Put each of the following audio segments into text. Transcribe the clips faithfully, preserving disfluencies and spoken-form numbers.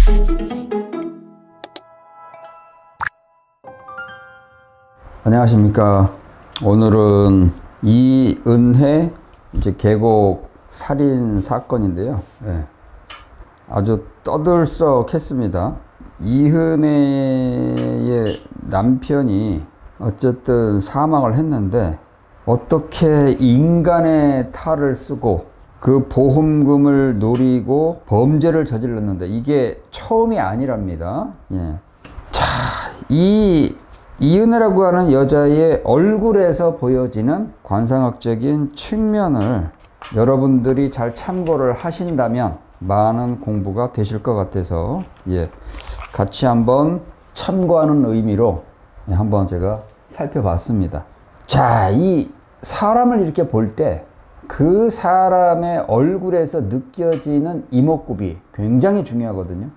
안녕하십니까. 오늘은 이은혜 이제 계곡 살인 사건인데요. 네. 아주 떠들썩했습니다. 이은혜의 남편이 어쨌든 사망을 했는데 어떻게 인간의 탈을 쓰고 그 보험금을 노리고 범죄를 저질렀는데 이게 처음이 아니랍니다. 예. 자, 이 이은혜라고 하는 여자의 얼굴에서 보여지는 관상학적인 측면을 여러분들이 잘 참고를 하신다면 많은 공부가 되실 것 같아서 예, 같이 한번 참고하는 의미로 한번 제가 살펴봤습니다. 자, 이 사람을 이렇게 볼 때 그 사람의 얼굴에서 느껴지는 이목구비 굉장히 중요하거든요.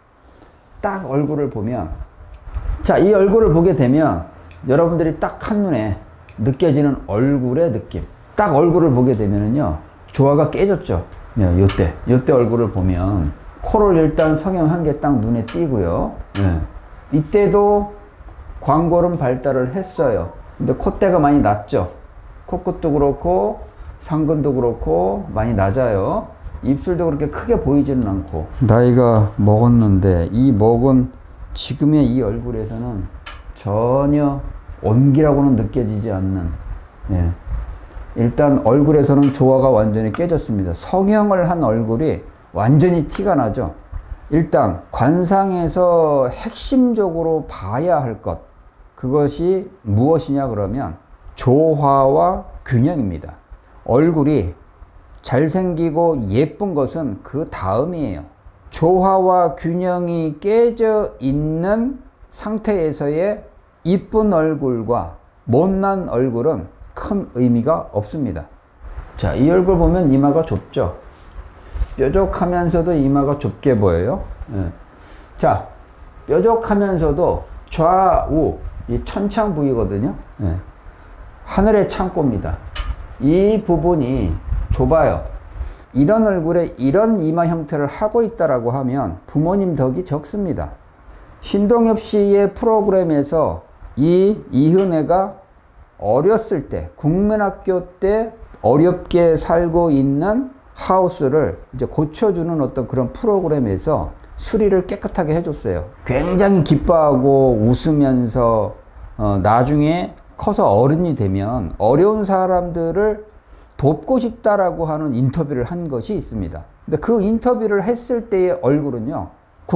딱 얼굴을 보면, 자, 이 얼굴을 보게 되면 여러분들이 딱 한눈에 느껴지는 얼굴의 느낌, 딱 얼굴을 보게 되면은요 조화가 깨졌죠. 네, 요때 요때 얼굴을 보면 코를 일단 성형한 게 딱 눈에 띄고요. 네. 이때도 광골은 발달을 했어요. 근데 콧대가 많이 낮죠. 코끝도 그렇고 상근도 그렇고 많이 낮아요. 입술도 그렇게 크게 보이지는 않고, 나이가 먹었는데 이 먹은 지금의 이 얼굴에서는 전혀 온기라고는 느껴지지 않는, 예. 일단 얼굴에서는 조화가 완전히 깨졌습니다. 성형을 한 얼굴이 완전히 티가 나죠. 일단 관상에서 핵심적으로 봐야 할 것, 그것이 무엇이냐 그러면 조화와 균형입니다. 얼굴이 잘생기고 예쁜 것은 그 다음이에요. 조화와 균형이 깨져 있는 상태에서의 이쁜 얼굴과 못난 얼굴은 큰 의미가 없습니다. 자, 이 얼굴 보면 이마가 좁죠. 뾰족하면서도 이마가 좁게 보여요. 예. 자, 뾰족하면서도 좌우 이 천창 부위거든요. 예. 하늘의 창고입니다. 이 부분이 좁아요. 이런 얼굴에 이런 이마 형태를 하고 있다라고 하면 부모님 덕이 적습니다. 신동엽 씨의 프로그램에서 이 이은혜가 어렸을 때, 국민학교 때 어렵게 살고 있는 하우스를 이제 고쳐주는 어떤 그런 프로그램에서 수리를 깨끗하게 해줬어요. 굉장히 기뻐하고 웃으면서 어, 나중에 커서 어른이 되면 어려운 사람들을 돕고 싶다라고 하는 인터뷰를 한 것이 있습니다. 근데 그 인터뷰를 했을 때의 얼굴은요,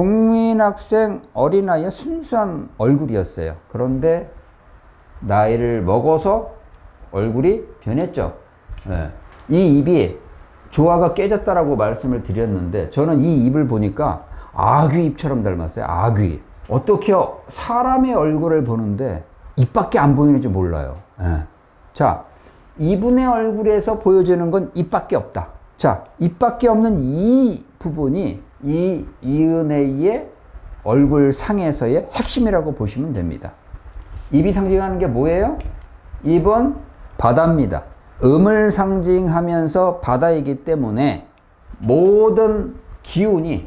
국민학생 어린아이의 순수한 얼굴이었어요. 그런데 나이를 먹어서 얼굴이 변했죠. 네. 이 입이 조화가 깨졌다라고 말씀을 드렸는데 저는 이 입을 보니까 아귀 입처럼 닮았어요. 아귀. 어떻게 사람의 얼굴을 보는데 입밖에 안 보이는지 몰라요. 네. 자, 이분의 얼굴에서 보여지는 건 입밖에 없다. 자, 입밖에 없는 이 부분이 이 이은혜의 얼굴 상에서의 핵심이라고 보시면 됩니다. 입이 상징하는 게 뭐예요? 입은 바다입니다. 음을 상징하면서 바다이기 때문에 모든 기운이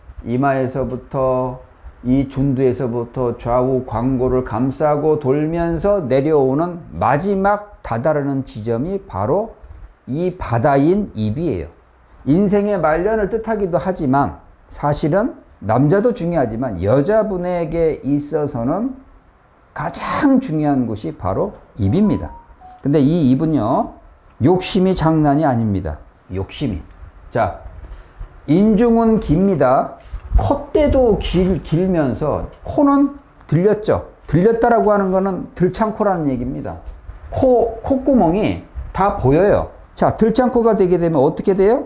이마에서부터 이 준두에서부터 좌우 광골을 감싸고 돌면서 내려오는 마지막 다다르는 지점이 바로 이 바다인 입이에요. 인생의 말년을 뜻하기도 하지만 사실은 남자도 중요하지만 여자분에게 있어서는 가장 중요한 곳이 바로 입입니다. 근데 이 입은요, 욕심이 장난이 아닙니다. 욕심이. 자, 인중은 깁니다. 콧대도 길, 길면서 코는 들렸죠. 들렸다라고 하는 거는 들창코라는 얘기입니다. 코, 콧구멍이 다 보여요. 자, 들창코가 되게 되면 어떻게 돼요?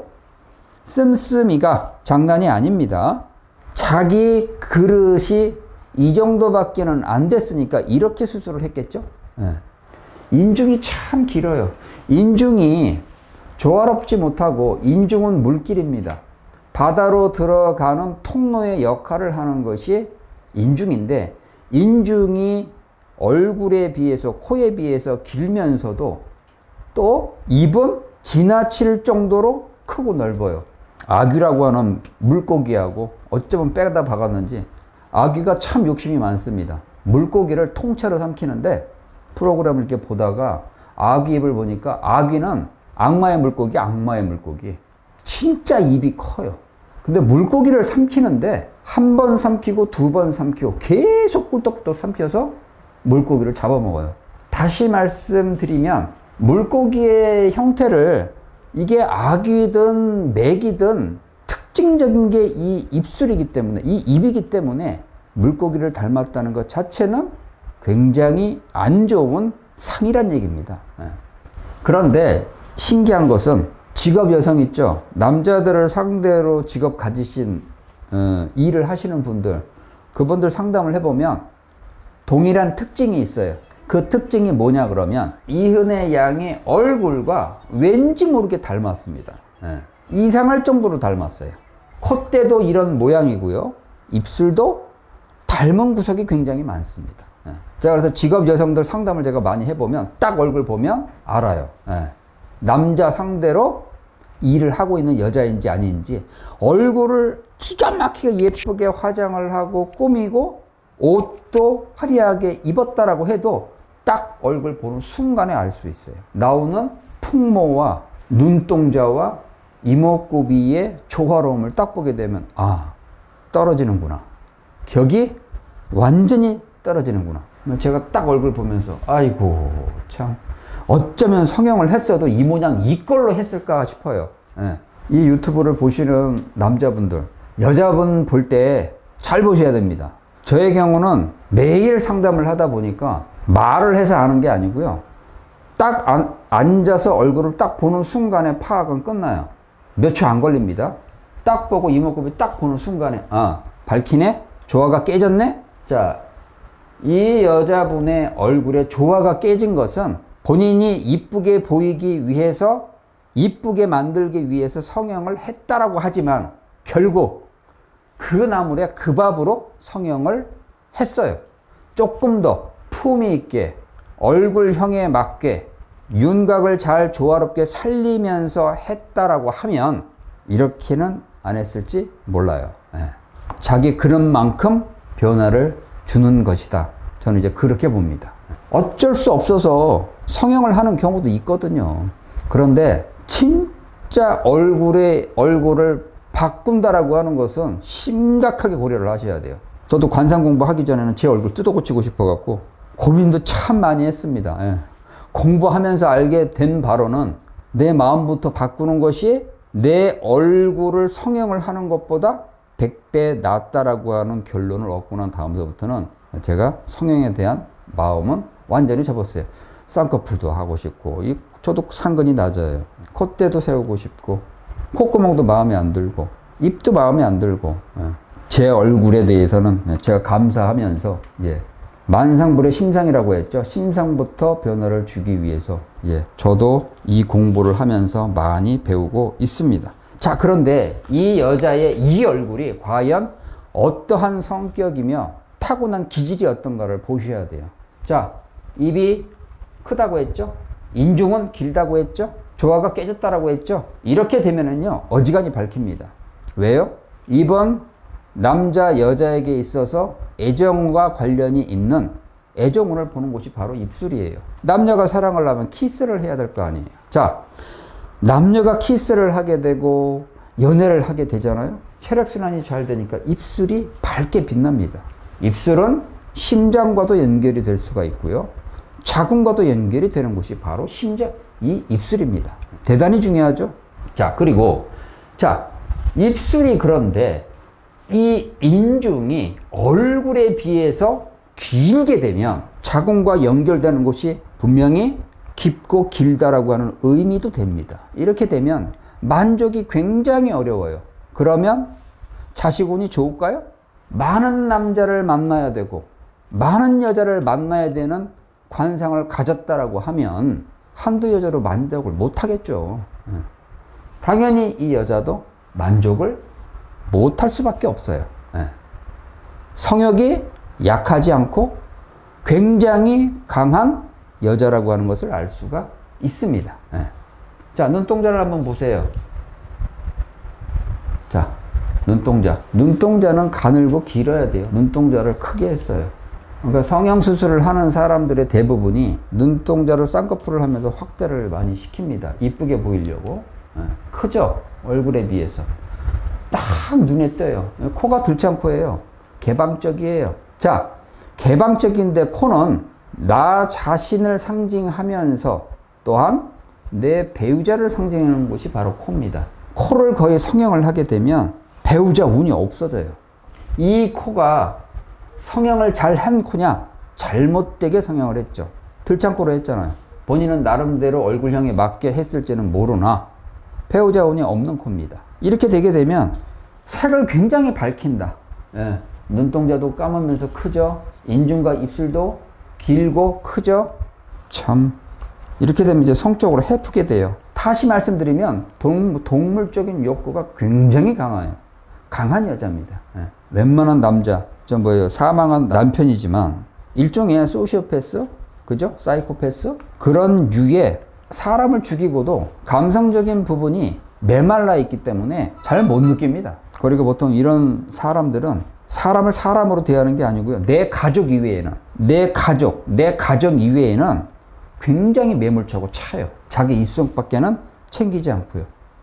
씀씀이가 장난이 아닙니다. 자기 그릇이 이 정도밖에는 안 됐으니까 이렇게 수술을 했겠죠. 네. 인중이 참 길어요. 인중이 조화롭지 못하고, 인중은 물길입니다. 바다로 들어가는 통로의 역할을 하는 것이 인중인데, 인중이 얼굴에 비해서, 코에 비해서 길면서도 또 입은 지나칠 정도로 크고 넓어요. 아귀라고 하는 물고기하고 어쩌면 빼다 박았는지 아귀가 참 욕심이 많습니다. 물고기를 통째로 삼키는데 프로그램을 이렇게 보다가 아귀 입을 보니까 아귀는 악마의 물고기, 악마의 물고기. 진짜 입이 커요. 근데 물고기를 삼키는데 한 번 삼키고 두 번 삼키고 계속 꿀떡꿀떡 삼켜서 물고기를 잡아먹어요. 다시 말씀드리면 물고기의 형태를 이게 아귀든 맥이든 특징적인 게 이 입술이기 때문에, 이 입이기 때문에 물고기를 닮았다는 것 자체는 굉장히 안 좋은 상이란 얘기입니다. 그런데 신기한 것은 직업 여성 있죠. 남자들을 상대로 직업 가지신 어, 일을 하시는 분들, 그분들 상담을 해보면 동일한 특징이 있어요. 그 특징이 뭐냐 그러면 이은혜 양의 얼굴과 왠지 모르게 닮았습니다. 예. 이상할 정도로 닮았어요. 콧대도 이런 모양이고요. 입술도 닮은 구석이 굉장히 많습니다. 예. 제가 그래서 직업 여성들 상담을 제가 많이 해보면 딱 얼굴 보면 알아요. 예. 남자 상대로 일을 하고 있는 여자인지 아닌지 얼굴을 기가 막히게 예쁘게 화장을 하고 꾸미고 옷도 화려하게 입었다라고 해도 딱 얼굴 보는 순간에 알 수 있어요. 나오는 풍모와 눈동자와 이목구비의 조화로움을 딱 보게 되면 아, 떨어지는구나. 격이 완전히 떨어지는구나. 제가 딱 얼굴 보면서 아이고 참 어쩌면 성형을 했어도 이 모양 이걸로 했을까 싶어요. 예. 이 유튜브를 보시는 남자분들, 여자분 볼 때 잘 보셔야 됩니다. 저의 경우는 매일 상담을 하다 보니까 말을 해서 아는 게 아니고요. 딱 안, 앉아서 얼굴을 딱 보는 순간에 파악은 끝나요. 몇 초 안 걸립니다. 딱 보고 이목구비 딱 보는 순간에 아, 밝히네? 조화가 깨졌네? 자, 이 여자분의 얼굴에 조화가 깨진 것은 본인이 이쁘게 보이기 위해서, 이쁘게 만들기 위해서 성형을 했다라고 하지만 결국 그 나물에 그 밥으로 성형을 했어요. 조금 더 품위 있게 얼굴형에 맞게 윤곽을 잘 조화롭게 살리면서 했다라고 하면 이렇게는 안 했을지 몰라요. 예. 자기 그릇만큼 변화를 주는 것이다. 저는 이제 그렇게 봅니다. 어쩔 수 없어서 성형을 하는 경우도 있거든요. 그런데 진짜 얼굴에 얼굴을 바꾼다라고 하는 것은 심각하게 고려를 하셔야 돼요. 저도 관상 공부하기 전에는 제 얼굴 뜯어 고치고 싶어갖고 고민도 참 많이 했습니다. 예. 공부하면서 알게 된 바로는 내 마음부터 바꾸는 것이 내 얼굴을 성형을 하는 것보다 백 배 낫다라고 하는 결론을 얻고 난 다음서부터는 제가 성형에 대한 마음은 완전히 접었어요. 쌍꺼풀도 하고 싶고, 이, 저도 상근이 낮아요. 콧대도 세우고 싶고, 콧구멍도 마음에 안 들고, 입도 마음에 안 들고, 예. 제 얼굴에 대해서는 제가 감사하면서, 예. 만상불의 심상이라고 했죠. 심상부터 변화를 주기 위해서, 예. 저도 이 공부를 하면서 많이 배우고 있습니다. 자, 그런데 이 여자의 이 얼굴이 과연 어떠한 성격이며 타고난 기질이 어떤가를 보셔야 돼요. 자, 입이 크다고 했죠. 인중은 길다고 했죠. 조화가 깨졌다라고 했죠. 이렇게 되면은요, 어지간히 밝힙니다. 왜요? 입은 남자, 여자에게 있어서 애정과 관련이 있는 애정운을 보는 곳이 바로 입술이에요. 남녀가 사랑을 하면 키스를 해야 될 거 아니에요. 자, 남녀가 키스를 하게 되고 연애를 하게 되잖아요. 혈액순환이 잘 되니까 입술이 밝게 빛납니다. 입술은 심장과도 연결이 될 수가 있고요. 자궁과도 연결이 되는 곳이 바로 심장, 이 입술입니다. 대단히 중요하죠. 자, 그리고 자, 입술이 그런데 이 인중이 얼굴에 비해서 길게 되면 자궁과 연결되는 곳이 분명히 깊고 길다라고 하는 의미도 됩니다. 이렇게 되면 만족이 굉장히 어려워요. 그러면 자식운이 좋을까요? 많은 남자를 만나야 되고 많은 여자를 만나야 되는 관상을 가졌다라고 하면 한두 여자로 만족을 못 하겠죠. 당연히 이 여자도 만족을 못 할 수밖에 없어요. 성욕이 약하지 않고 굉장히 강한 여자라고 하는 것을 알 수가 있습니다. 자, 눈동자를 한번 보세요. 자, 눈동자. 눈동자는 가늘고 길어야 돼요. 눈동자를 크게 했어요. 그러니까 성형수술을 하는 사람들의 대부분이 눈동자를 쌍꺼풀을 하면서 확대를 많이 시킵니다. 이쁘게 보이려고. 네. 크죠? 얼굴에 비해서. 딱 눈에 띄어요. 코가 들창코예요. 개방적이에요. 자, 개방적인데 코는 나 자신을 상징하면서 또한 내 배우자를 상징하는 곳이 바로 코입니다. 코를 거의 성형을 하게 되면 배우자 운이 없어져요. 이 코가 성형을 잘 한 코냐? 잘못되게 성형을 했죠. 들창코로 했잖아요. 본인은 나름대로 얼굴형에 맞게 했을지는 모르나 배우자 운이 없는 코입니다. 이렇게 되게 되면 색을 굉장히 밝힌다. 예. 눈동자도 까만면서 크죠? 인중과 입술도 길고 크죠? 참 이렇게 되면 이제 성적으로 해프게 돼요. 다시 말씀드리면 동, 동물적인 욕구가 굉장히 강해요. 강한 여자입니다. 예. 웬만한 남자, 저 뭐예요, 사망한 남편이지만 일종의 소시오패스, 그죠? 사이코패스 그런 류의 사람을 죽이고도 감성적인 부분이 메말라 있기 때문에 잘 못 느낍니다. 그리고 보통 이런 사람들은 사람을 사람으로 대하는 게 아니고요. 내 가족 이외에는 내 가족, 내 가정 이외에는 굉장히 매몰차고 차요. 자기 이성밖에는 챙기지 않고요.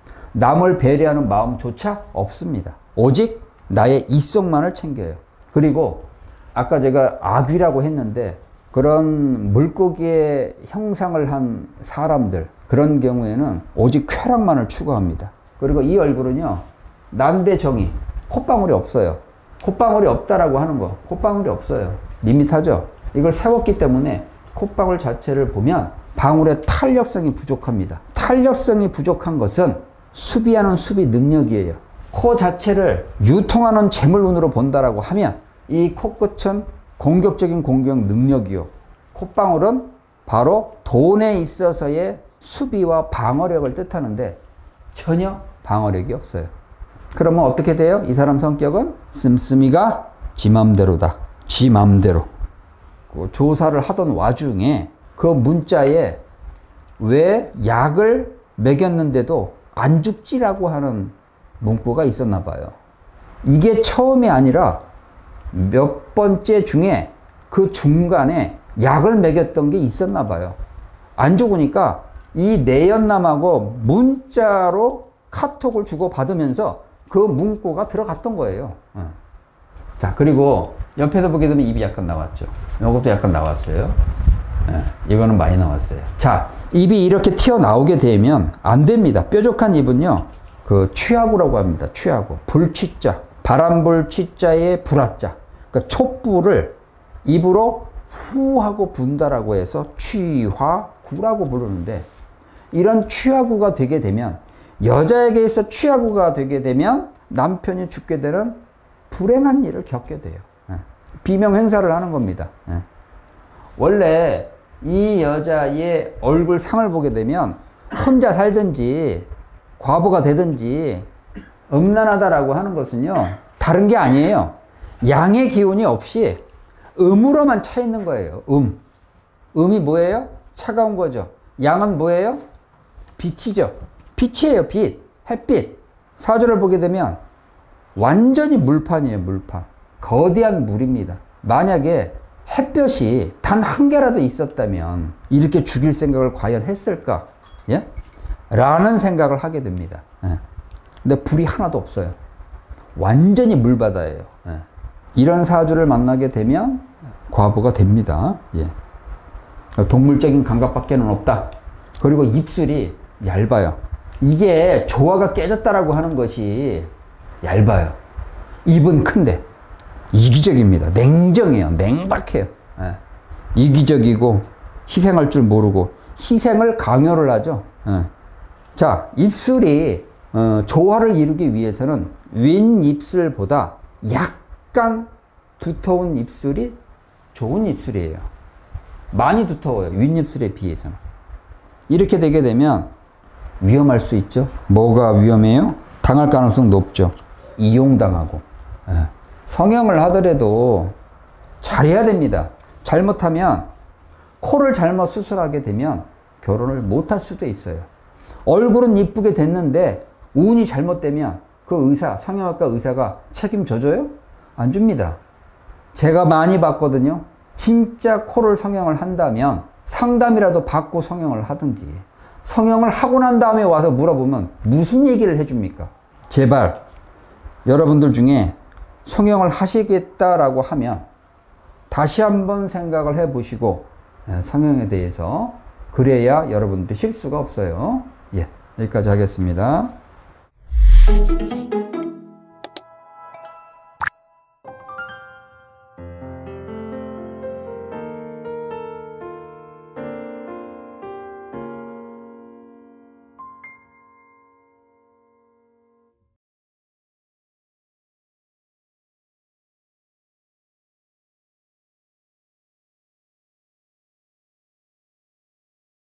남을 배려하는 마음조차 없습니다. 오직 나의 이성만을 챙겨요. 그리고 아까 제가 아귀라고 했는데 그런 물고기의 형상을 한 사람들 그런 경우에는 오직 쾌락만을 추구합니다. 그리고 이 얼굴은요. 난대정의 콧방울이 없어요. 콧방울이 없다라고 하는 거 콧방울이 없어요. 밋밋하죠. 이걸 세웠기 때문에 콧방울 자체를 보면 방울의 탄력성이 부족합니다. 탄력성이 부족한 것은 수비하는 수비 능력이에요. 코 자체를 유통하는 재물운으로 본다라고 하면 이 코끝은 공격적인 공격 능력이요. 콧방울은 바로 돈에 있어서의 수비와 방어력을 뜻하는데 전혀 방어력이 없어요. 그러면 어떻게 돼요? 이 사람 성격은 씀씀이가 지 맘대로다. 지 맘대로. 그 조사를 하던 와중에 그 문자에 왜 약을 먹였는데도 안 죽지라고 하는 문구가 있었나 봐요. 이게 처음이 아니라 몇 번째 중에 그 중간에 약을 먹였던 게 있었나 봐요. 안 죽으니까 이 내연남하고 문자로 카톡을 주고받으면서 그 문구가 들어갔던 거예요. 자, 그리고 옆에서 보게 되면 입이 약간 나왔죠. 이것도 약간 나왔어요. 이거는 많이 나왔어요. 자, 입이 이렇게 튀어나오게 되면 안 됩니다. 뾰족한 입은요, 그 취하구라고 합니다. 취하구. 불취자. 바람불 취자에 불화자. 그러니까 촛불을 입으로 후 하고 분다라고 해서 취화구라고 부르는데 이런 취하구가 되게 되면 여자에게 있어 취하구가 되게 되면 남편이 죽게 되는 불행한 일을 겪게 돼요. 비명 행사를 하는 겁니다. 원래 이 여자의 얼굴 상을 보게 되면 혼자 살든지 과부가 되든지 음란하다라고 하는 것은요 다른 게 아니에요. 양의 기운이 없이 음으로만 차 있는 거예요. 음. 음이 뭐예요? 차가운 거죠. 양은 뭐예요? 빛이죠. 빛이에요. 빛. 햇빛. 사주를 보게 되면 완전히 물판이에요. 물판. 거대한 물입니다. 만약에 햇볕이 단 한 개라도 있었다면 이렇게 죽일 생각을 과연 했을까? 예? 라는 생각을 하게 됩니다. 예. 근데 불이 하나도 없어요. 완전히 물바다예요. 예. 이런 사주를 만나게 되면 과부가 됩니다. 예. 동물적인 감각밖에는 없다. 그리고 입술이 얇아요. 이게 조화가 깨졌다라고 하는 것이 얇아요. 입은 큰데 이기적입니다. 냉정해요. 냉박해요. 예. 이기적이고 희생할 줄 모르고 희생을 강요를 하죠. 예. 자, 입술이 어, 조화를 이루기 위해서는 윗입술보다 약간 두터운 입술이 좋은 입술이에요. 많이 두터워요. 윗입술에 비해서는. 이렇게 되게 되면 위험할 수 있죠. 뭐가 위험해요? 당할 가능성 높죠. 이용당하고. 예. 성형을 하더라도 잘해야 됩니다. 잘못하면 코를 잘못 수술하게 되면 결혼을 못할 수도 있어요. 얼굴은 이쁘게 됐는데 운이 잘못되면 그 의사, 성형외과 의사가 책임져줘요? 안 줍니다. 제가 많이 봤거든요. 진짜 코를 성형을 한다면 상담이라도 받고 성형을 하든지, 성형을 하고 난 다음에 와서 물어보면 무슨 얘기를 해줍니까? 제발 여러분들 중에 성형을 하시겠다라고 하면 다시 한번 생각을 해보시고 성형에 대해서, 그래야 여러분들이 실수가 없어요. 예, 여기까지 하겠습니다.